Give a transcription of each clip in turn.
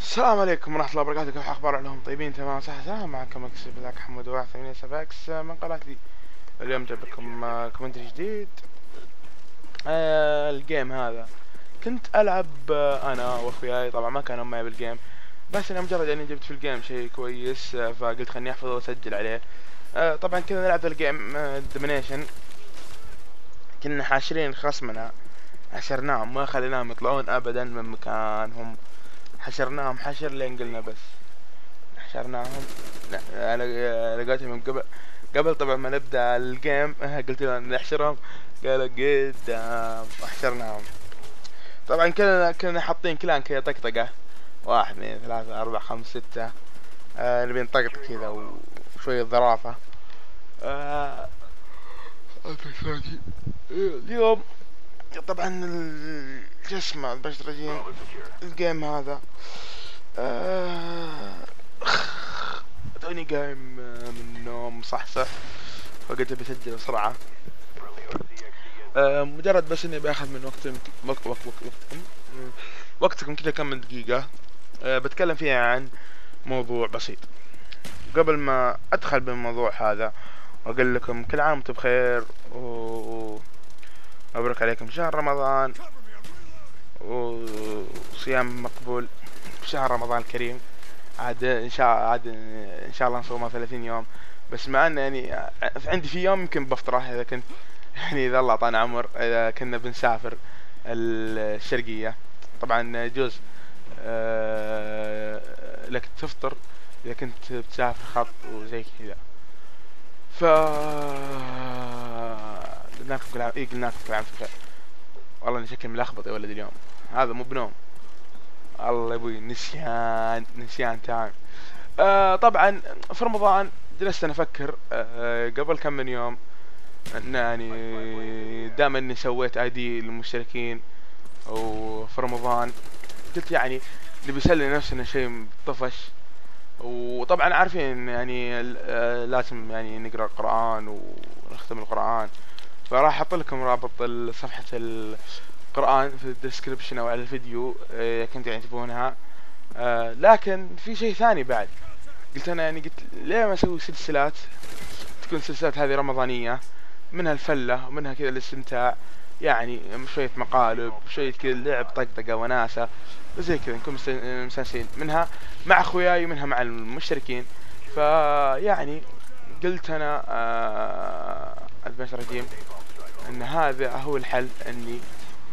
السلام عليكم ورحمة الله وبركاته. كيف أخبار عليهم؟ طيبين تمام صح تمام. معكم أكسب ذاك حمود واحد ثمانية سباكس من قناة لي. اليوم جايب لكم كومنتري جديد. الجيم هذا كنت ألعب أنا وأخوياي، طبعا ما كانوا معي بالجيم، بس أنا مجرد إني جبت في الجيم شيء كويس فقلت خلني أحفظه وأسجل عليه. طبعا كنا نلعب الجيم دومينيشن، كنا حاشرين خصمنا، حشرناهم ما خليناهم يطلعون أبدا من مكانهم، حشرناهم حشر لين قلنا بس حشرناهم. لا انا لقيتهم من قبل طبعا ما نبدا الجيم قلت لهم نحشرهم، قالوا قدام وحشرناهم. طبعا كنا حاطين كلان كذا طقطقه، واحد اثنين ثلاثة أربعة خمسة ستة، نبي نطقطق كذا وشوية ظرافة. آه اليوم طبعا الجسم البشريين الجيم هذا توني قايم من النوم صحصح، فقلت بسجل بسرعة. مجرد بس اني باخذ من وقتكم كذا كم من دقيقة. بتكلم فيها عن موضوع بسيط قبل ما ادخل بالموضوع هذا، واقول لكم كل عام وانتم بخير ومبروك عليكم شهر رمضان وصيام مقبول، شهر رمضان الكريم. عاد ان شاء الله نصومها 30 يوم، بس مع ان يعني عندي في يوم يمكن بفطره اذا كنت يعني اذا الله اعطانا عمر، اذا كنا بنسافر الشرقية طبعا يجوز لك تفطر اذا كنت بتسافر خط وزي كذا. ف قلنا لكم كل عام قلنا لكم كل عام بخير. والله اني شكلي ملخبط يا ولد اليوم، هذا مو بنوم، الله يبوي نسيان تام. طبعا في رمضان جلست انا افكر قبل كم من يوم ان يعني دام اني سويت اي دي للمشتركين وفي رمضان قلت يعني نبي نسلي نفسنا شيء طفش. وطبعا عارفين يعني لازم يعني نقرا القرآن ونختم القرآن، فراح احط لكم رابط صفحة القرآن في الديسكريبشن او على الفيديو كنت يعني تبونها. لكن في شيء ثاني بعد، قلت انا يعني قلت ليه ما اسوي سلسلات تكون سلسلات هذه رمضانية، منها الفلة ومنها كذا الاستمتاع، يعني شوية مقالب شوية كذا لعب طقطقة وناسة وزي كذا نكون مستانسين منها مع اخوياي ومنها مع المشتركين. فيعني قلت انا البشر رجيم ان هذا هو الحل، اني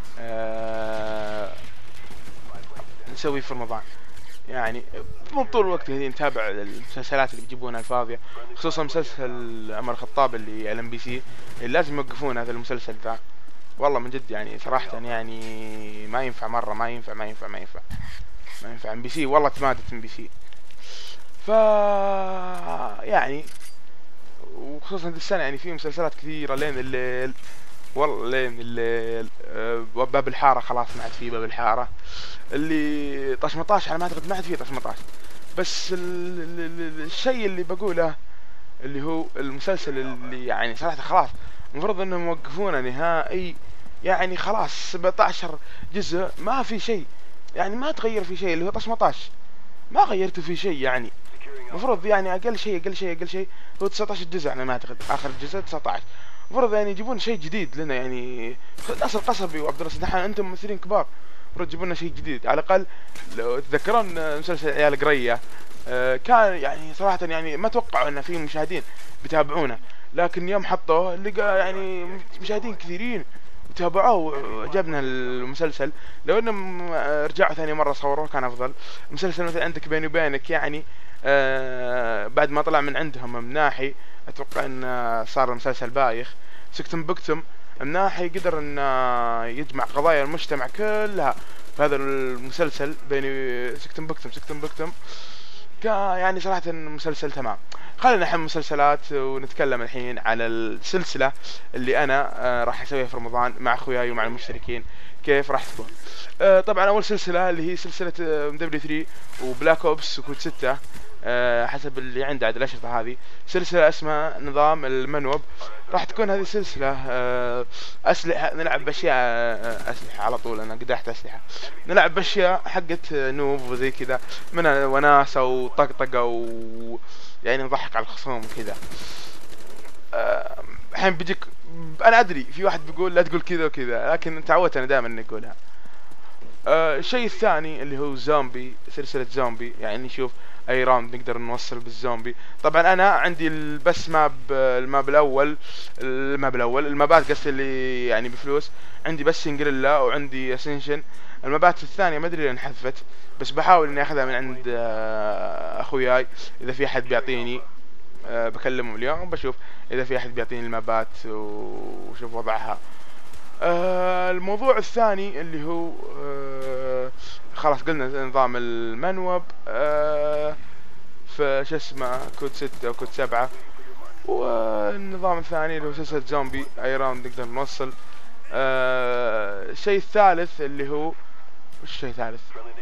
نسوي في رمضان. يعني مو طول الوقت قاعدين نتابع المسلسلات اللي بيجيبونها الفاضية، خصوصا مسلسل عمر الخطاب اللي على ام بي سي اللي لازم يوقفون هذا المسلسل ذا. والله من جد يعني صراحة يعني ما ينفع مرة، ما ينفع ام بي سي، والله تمادت ام بي سي. ف يعني وخصوصا هذه السنة يعني في مسلسلات كثيرة لين الليل، والله لين الليل. باب الحارة خلاص ما عاد في باب الحارة، اللي طشمطاش على ما اعتقد ما عاد فيه طشمطاش. بس الشيء اللي بقوله اللي هو المسلسل اللي يعني صراحة خلاص المفروض انهم يوقفونه نهائي، يعني خلاص 17 جزء ما في شيء، يعني ما تغير في شيء، اللي هو طشمطاش ما غيرتوا في شيء. يعني المفروض يعني اقل شيء هو 19 جزء، انا ما اعتقد اخر جزء 19. المفروض يعني يجيبون شيء جديد لنا، يعني ناصر قصبي وعبد الرصيد دحين انتم ممثلين كبار، المفروض يجيبون لنا شيء جديد على الاقل. لو تتذكرون مسلسل عيال قرية كان يعني صراحة يعني ما توقعوا ان في مشاهدين بيتابعونه، لكن يوم حطوه لقى يعني مشاهدين كثيرين وتابعوه وعجبنا المسلسل. لو انهم رجعوا ثاني مرة صوروه كان افضل. مسلسل مثل عندك بيني وبينك يعني بعد ما طلع من عندهم مناحي اتوقع ان صار المسلسل بايخ. سكتم بكتم مناحي قدر ان يجمع قضايا المجتمع كلها في هذا المسلسل. بيني سكتم بكتم يعني صراحة المسلسل تمام. خلينا نحن مسلسلات ونتكلم الحين على السلسلة اللي انا راح اسويها في رمضان مع اخوياي ومع المشتركين. كيف راح تكون؟ طبعا اول سلسلة اللي هي سلسلة دبليو 3 وبلاك اوبس وكود 6. حسب اللي عنده عاد الأشرطة هذه. سلسلة اسمها نظام المنوب. راح تكون هذه سلسلة أسلحة، نلعب بأشياء أسلحة على طول. أنا قدحت أسلحة، نلعب بأشياء حقت نوب وزي كذا، منها وناسة وطقطقة يعني نضحك على الخصوم كذا. الحين بيجيك، أنا أدري في واحد بيقول لا تقول كذا وكذا، لكن تعودت أنا دائما إني أقولها. الشيء الثاني اللي هو زومبي، سلسلة زومبي. يعني شوف اي راوند نقدر نوصل بالزومبي. طبعا انا عندي بس الماب الاول، المابات قصدي اللي يعني بفلوس، عندي بس سنجريلا وعندي اسنشن. المابات الثانية ما ادري لين حذفت، بس بحاول اني اخذها من عند اخوياي. اذا في احد بيعطيني بكلمهم اليوم بشوف اذا في احد بيعطيني المابات وشوف وضعها. الموضوع الثاني اللي هو خلاص قلنا نظام المنوب، في شو اسمه كود 6 وكود 7. والنظام الثاني اللي هو سلسلة زومبي، اي راوند نقدر نوصل. الشيء الثالث اللي هو، وش الشيء الثالث؟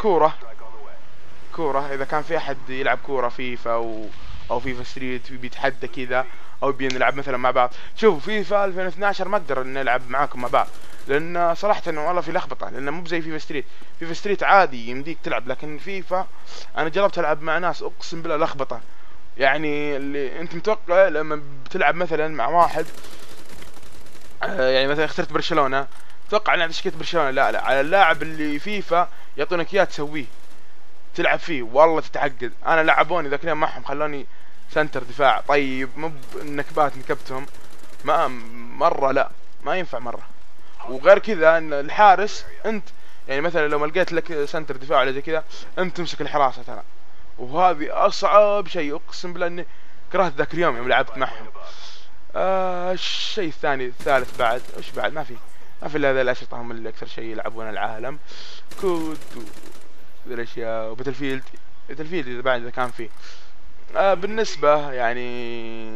كورة. اذا كان في احد يلعب كورة فيفا او فيفا ستريت بيتحدى كذا، او بنلعب مثلا مع بعض. شوفوا فيفا 2012 ما اقدر نلعب معاكم مع بعض، لان صراحة والله في لخبطة، لان مو زي فيفا ستريت. فيفا ستريت عادي يمديك تلعب، لكن فيفا انا جربت العب مع ناس اقسم بالله لخبطة. يعني اللي انت متوقع لما بتلعب مثلا مع واحد، يعني مثلا اخترت برشلونة، توقع ان تشكيلة برشلونة، لا على اللاعب اللي فيفا يعطونك اياه تسويه تلعب فيه، والله تتعقد. انا لعبوني ذاك اليوم معهم، خلوني سنتر دفاع. طيب مو النكبات نكبتهم ما مرة، لا ما ينفع مرة. وغير كذا ان الحارس انت يعني مثلا لو ما لقيت لك سنتر دفاع ولا زي كذا، انت تمسك الحراسة ترى، وهذه اصعب شيء. اقسم بالله اني كرهت ذاك اليوم يوم لعبت معهم. الشيء الثالث بعد وش بعد؟ ما في الا هذا الاشرطة هم اللي اكثر شيء يلعبون العالم. كود الاشياء، وباتل فيلد اذا بعد اذا كان فيه. بالنسبة يعني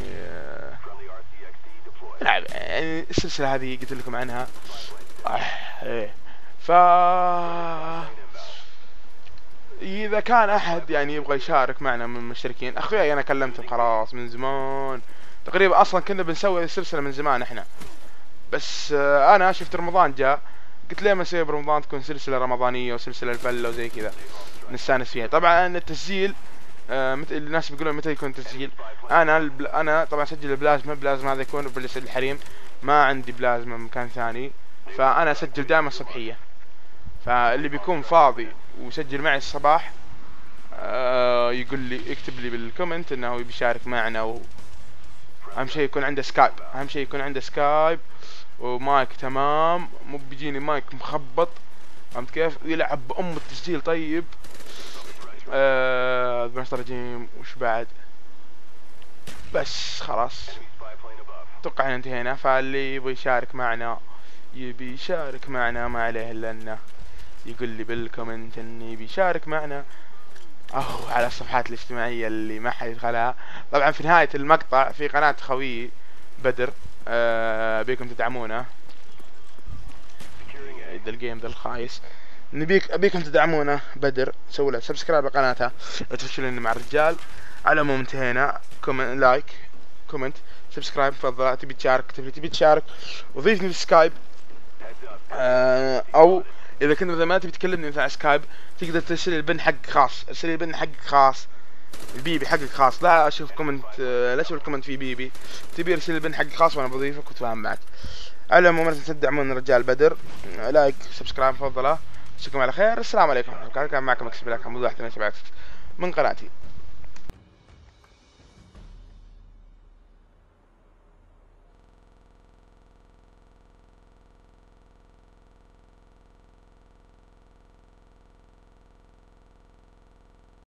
يعني السلسلة هذه قلت لكم عنها. ايه ف اذا كان احد يعني يبغى يشارك معنا من المشتركين، اخوياي انا كلمتهم خلاص من زمان تقريبا، اصلا كنا بنسوي السلسلة من زمان احنا، بس انا شفت رمضان جاء قلت ليه ما نسوي برمضان تكون سلسلة رمضانية وسلسلة الفلة وزي كذا نستانس فيها. طبعا التسجيل الناس بيقولون متى يكون التسجيل. انا طبعا اسجل البلازما هذا يكون بالليل الحريم، ما عندي بلازما مكان ثاني، فانا اسجل دائما الصبحية. فاللي بيكون فاضي ويسجل معي الصباح يقول لي، يكتب لي بالكومنت انه بيشارك معنا. اهم شيء يكون عنده سكايب ومايك تمام، مو بيجيني مايك مخبط، فهمت كيف؟ يلعب بأم التسجيل. طيب ماستر رجيم وش بعد؟ بس خلاص اتوقع ان انتهينا. فاللي يبغى يشارك معنا ما عليه الا انه يقول لي بالكومنت اني بيشارك معنا، او على الصفحات الاجتماعية اللي ما حد يدخلها. طبعا في نهاية المقطع في قناة خوي بدر، بيكم تدعمونه. ذا الجيم ذا الخايس، ابيكم تدعمونه بدر، سووا له سبسكرايب لقناته، لا تفشلون مع الرجال. على العموم انتهينا. لايك كومنت سبسكرايب تفضل. تبي تشارك وضيفني في سكايب، او اذا كنت مثلا ما تبي تكلمني مثلا على سكايب، تقدر ترسل لي البن حق خاص، ارسل لي البن حقك خاص، البيبي حقك خاص. لا اشوف كومنت، لا اشوف الكومنت في بيبي، تبي ارسل لي البن حقك خاص وانا بضيفك واتفاهم معك. على العموم لا تدعمون الرجال بدر، لايك سبسكرايب تفضل. اشوفكم على خير، السلام عليكم. كان معكم اكسب لك حمود واحد من قناتي.